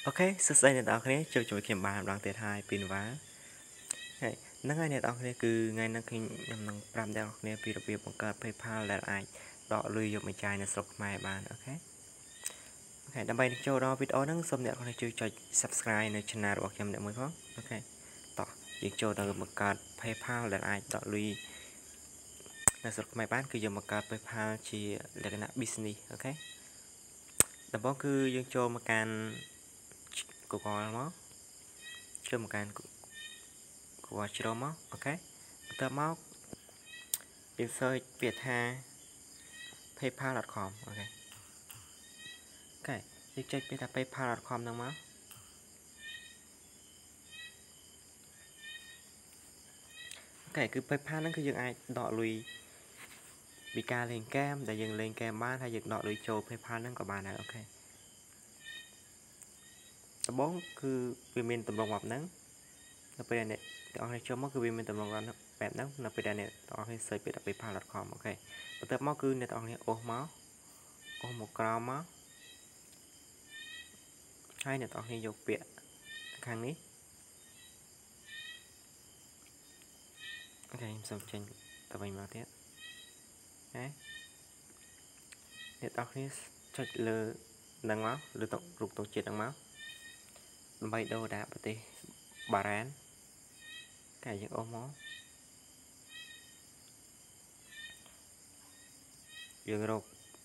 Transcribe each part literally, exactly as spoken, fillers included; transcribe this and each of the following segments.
Ok, sơ sài này tao khné chơi chơi kiếm bàn đang tiệt hai pin vá. Hey, năng ngày này tao khné cứ ngày năng khi nhằm năng pram đeo khné pi đặc biệt bằng card PayPal là ai đọ lùi dùng mình chai nó sọc mai bàn. Ok. Ok, đâm bay cho đó video năng xâm nhập khné chơi chơi subscribeใน channel របស់ខ្ញុំអ្នកមួយផង Ok. តោះយើងចូលទៅបង្កើត PayPal ដែលអាចដកលុយនៅស្រុកខ្មែរបានគឺយើងបង្កើត PayPal ជាលក្ខណៈ business អូខេដំបូងគឺយើងចូលមកកាន់ Google មកចូលមកកាន់ Google Chrome មកអូខេបន្ទាប់មកយើង search ពាក្យថា paypal ដត com អូខេអូខេយើងចុចពាក្យថា paypal ដត com ហ្នឹងមកអូខេគឺ PayPal ហ្នឹងគឺយើងអាចដកលុយពីការលេងហ្គេមដែលយើងលេងហ្គេមបានហើយយើងដកលុយចូល PayPal ហ្នឹងក៏បានដែរអូខេដំបូងគឺវាមានទម្រង់បែបហ្នឹងនៅពេលដែលអ្នកទាំងអស់គ្នាចូលមកគឺវាមានទម្រង់បែបហ្នឹងនៅពេលដែលអ្នកទាំងអស់គ្នា search ពាក្យថា paypal ដត com អូខេបន្ទាប់មកគឺអ្នកទាំងអស់គ្នាអូសមកអូសមកក្រោមមកហើយអ្នកទាំងអស់គ្នាយកពាក្យខាងនេះអូខេខ្ញុំសូមចេញទៅវិញមកទៀតណាអ្នកទាំងអស់គ្នាចុចលើហ្នឹងមកលើតុរូបទង់ជាតិហ្នឹងមកដើម្បីដូរដាក់ប្រទេសបារ៉ានតែយើងអូសមកយើងរ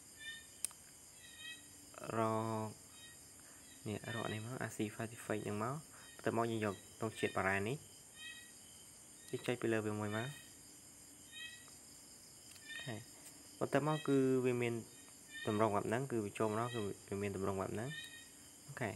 ករនេះរកនេះមក a xê certificate ហ្នឹងមកបន្ទាប់មកយើងយកទង់ជាតិបារ៉ាននេះយើងចុចពីលើវាមួយមកអូខេបន្ទាប់មកគឺវាមានតម្រងបែបហ្នឹងគឺវាចូលមកនោះគឺវាមានតម្រងបែបហ្នឹងអូខេ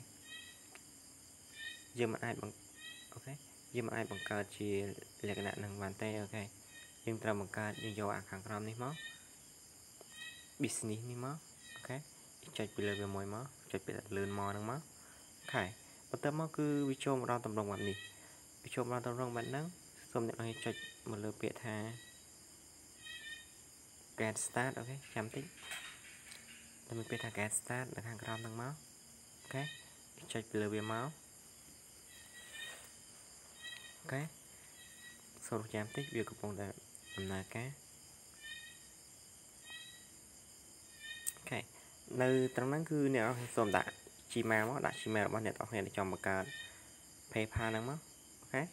យើងមិនអាចបង្អូខេយើងមិនអាចបង្កើតជាលក្ខណៈហ្នឹងបានទេអូខេយើងត្រូវបង្កើតយើងយកអាខាងក្រោមនេះមក business នេះមកអូខេចុចពីលើវាមួយមកចុចពីលឿនមកហ្នឹងមកអូខេបន្ទាប់មកគឺវាចូលមកដល់តម្រងបែបនេះវាចូលមកដល់តម្រងបែបហ្នឹងសូមអ្នកឲ្យចុចមកលើពាក្យថា get start អូខេចាំតិចតែមានពាក្យថា get start នៅខាងក្រោមហ្នឹងមកអូខេចុចពីលើវាមកអូខេសូមចាំតិចវាកំពុងតែដំណើរការអូខេនៅត្រង់ហ្នឹងគឺអ្នកអរសូមដាក់ Gmail មកដាក់ Gmail របស់អ្នកទាំងអស់គ្នាដែលចង់បង្កើត PayPal ហ្នឹងមកអូខេ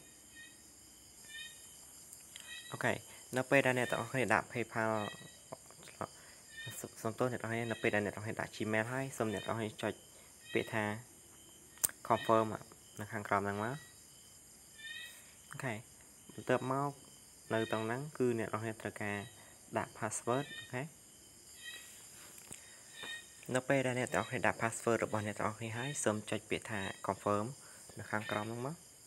អូខេនៅពេលដែលអ្នកទាំងអស់គ្នាដាក់ PayPal សូមទោសអ្នកទាំងអស់គ្នានៅពេលដែលអ្នកទាំងអស់គ្នាដាក់ Gmail ហើយសូមអ្នកទាំងអស់គ្នាចុចពាក្យថា confirm នៅខាងក្រោមហ្នឹងមកអូខេបន្ទាប់មកនៅត្រង់ហ្នឹងគឺអ្នកទាំងអស់គ្នាត្រូវការដាក់ password អូខេនៅពេលដែលអ្នកទាំងអស់គ្នាដាក់ password របស់អ្នកទាំងអស់គ្នាហើយសូមចុចពាក្យថា confirm នៅខាងក្រោមហ្នឹងមក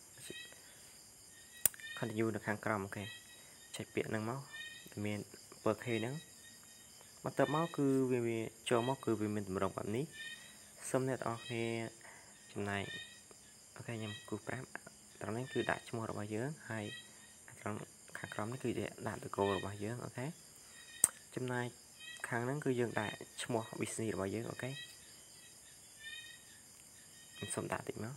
continue នៅខាងក្រោមអូខេចុចពាក្យហ្នឹងមកមាន per key ហ្នឹងបន្ទាប់មកគឺវាវាចូលមកគឺវាមានតម្រងបែបនេះសូមអ្នកទាំងអស់គ្នាចំណាយអូខេខ្ញុំគូសប្រាប់ត្រង់នេះគឺដាក់ឈ្មោះរបស់យើងហើយត្រង់ខាងក្រោមនេះគឺដាក់តកូលរបស់យើងអូខេចំណាយខាងហ្នឹងគឺយើងដាក់ឈ្មោះ business របស់យើងអូខេខ្ញុំសូមដាក់តិចមក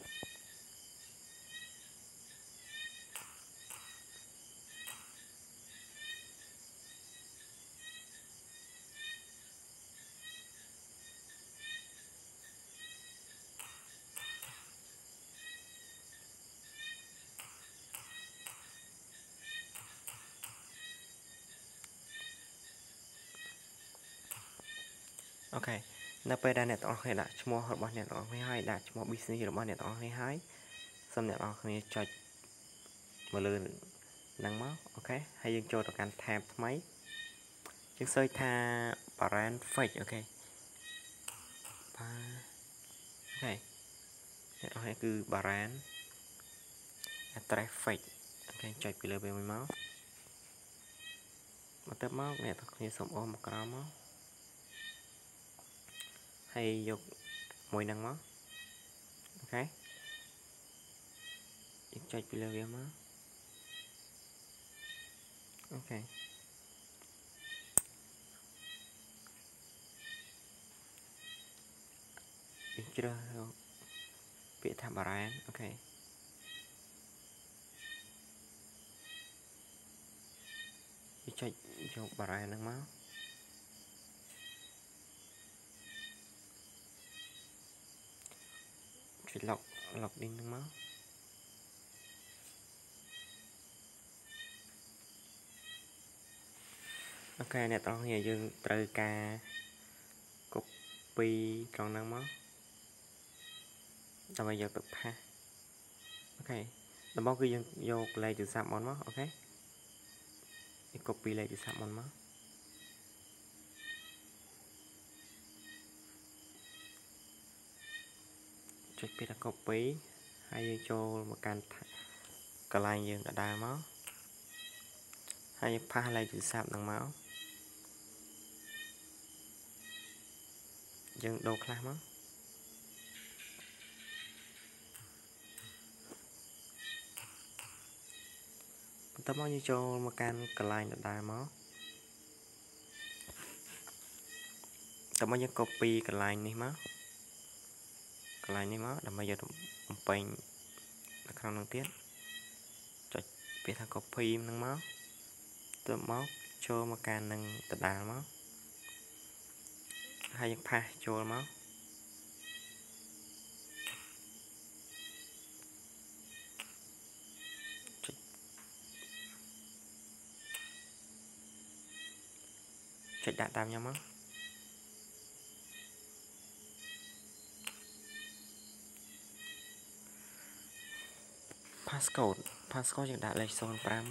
អូខេនៅពេលដែលអ្នកទាំងអស់គ្នាដាក់ឈ្មោះរបស់អ្នកទាំងអស់គ្នាហើយដាក់ឈ្មោះ business របស់អ្នកទាំងអស់គ្នាហើយសូមអ្នកទាំងអស់គ្នាចុចមកលើហ្នឹងមកអូខេហើយយើងចូលទៅកាន់ tab ថ្មីយើង search ថា brand fake អូខេបាទអូខេអ្នកទាំងអស់គ្នាគឺ brand address fake អូខេចុចពីលើវាមួយមកបន្ទាប់មកអ្នកទាំងគ្នាសូមអូសមកក្រោមមកហើយយកមួយហ្នឹងមកអូខេយើងចុចពីលើវាមកអូខេយើងជ្រើសពាក្យថាបារ៉ែនអូខេចុចយកបារ៉ែនហ្នឹងមកចុច log login ហ្នឹងមកអូខេអ្នកទាំងគ្នាយើងត្រូវការ copy ត្រង់ហ្នឹងមកដើម្បីយកទៅផាសអូខេដំបូងគឺយើងយកលេខទូរស័ព្ទមុនមកអូខេ copy លេខទូរស័ព្ទមុនមកចុចពាក្យថា copy ហើយយើងចូលមកកាន់កន្លែងយើងដដែលមកហើយយើងផាសលេខទូរស័ព្ទហ្នឹងមកយើងដូរខ្លះមកបន្ទាប់មកយើងចូលមកកាន់កន្លែងដដែលមកតើមកយើង copy កន្លែងនេះមកកន្លែងនេះមកដើម្បីយកទៅបំពេញនៅក្នុងនោះទៀតចុចពាក្យថា copy ហ្នឹងមកទៅមកចូលមកកាន់នឹងដដែលមកហើយយើងផាសចូលមកចុចចុចដាក់តាមខ្ញុំមក passcode passcode យើងដាក់លេខศูนย์ห้า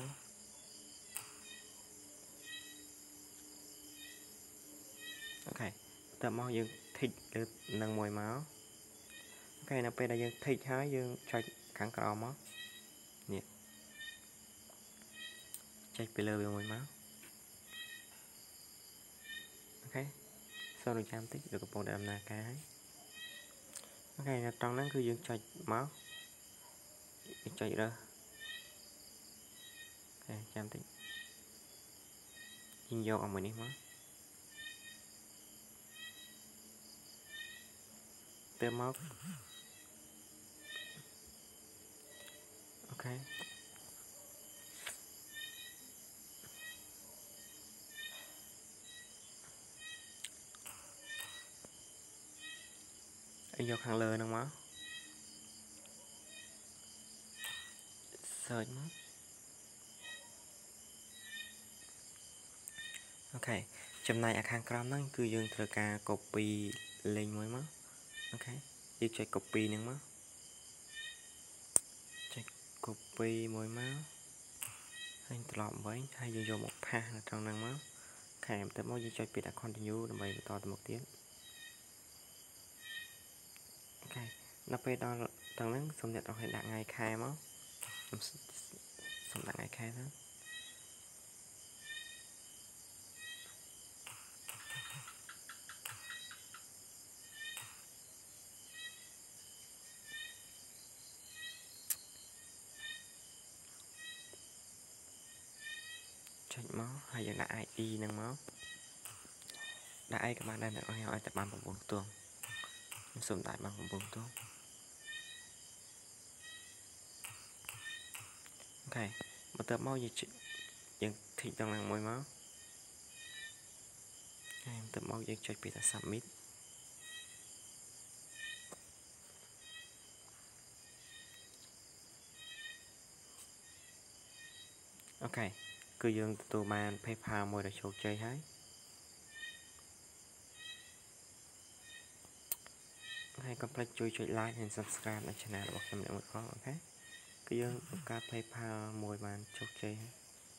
អូខេតើមកយើង tick លើនឹងមួយមកអូខេនៅពេលដែលយើង tick ហើយយើងចុចខាងក្រោមមកនេះចុចពីលើវាមួយមកអូខេសូមរំចាំតិចវាកំពុងតែដំណើរការហើយអូខេនៅត្រង់ហ្នឹងគឺយើងចុចមកចុចរើសអូខេចាំតិចយើងយកអមួយនេះមកទៅមកអូខេឲ្យយកខាងលើហ្នឹងមក search មកអូខេចំណែកអាខាងក្រោមហ្នឹងគឺយើងត្រូវការ copy លេខមួយមកអូខេយើងចុច copy ហ្នឹងមកចុច copy មួយមកហើយត្រឡប់វិញហើយយើងយកមកផាសនៅត្រង់ហ្នឹងមកខែបន្ទាប់មកយើងចុចពាក្យថា continue ដើម្បីបន្តទៅមុខទៀតអូខេដល់ពេលដល់ត្រង់ហ្នឹងសូមអ្នកទាំងឲ្យដាក់ថ្ងៃខែមកសូមដាក់ថ្ងៃខែទៅចុចមកហើយយើងដាក់ i d ហ្នឹងមកដាក់អីក៏បានដែរអ្នកឲ្យតែបាន9ខ្ទង់ខ្ញុំសូមដាក់បាន9ខ្ទង់អូខេបន្ទាប់មកយើងយើង tick ដល់នឹងមួយមកហើយបន្ទាប់មកយើងចុចពាក្យថា submit អូខេគឺយើងទទួលបាន PayPal មួយដ៏ជោគជ័យហើយហើយកុំភ្លេចជួយចុច like និង subscribe នៅ channel របស់ខ្ញុំមួយផងអូខេគឺយើងបង្កើត PayPal មួយបានជោគជ័យហើយ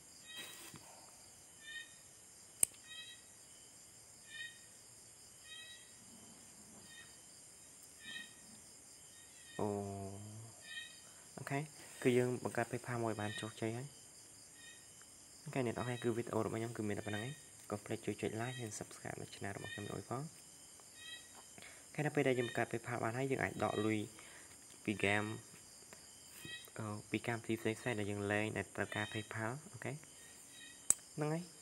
អូអូខេគឺយើងបង្កើត PayPal មួយបានជោគជ័យហើយអូខេអ្នកនរគឺវីដេអូរបស់ខ្ញុំគឺមានតែប៉ុណ្្នឹងឯងកុំភ្លេចជួយចុច like និង subscribe នៅ channel របស់ខ្ញុំមួយផងខេដល់ពេលដែលយើងបង្កើត PayPal បានហើយយើងអាចដកលុយពី game ពីកម្មវិធីផ្សេងៗដែលយើងលេងដែលត្រូវការ PayPal អូខេហ្នឹងហើយ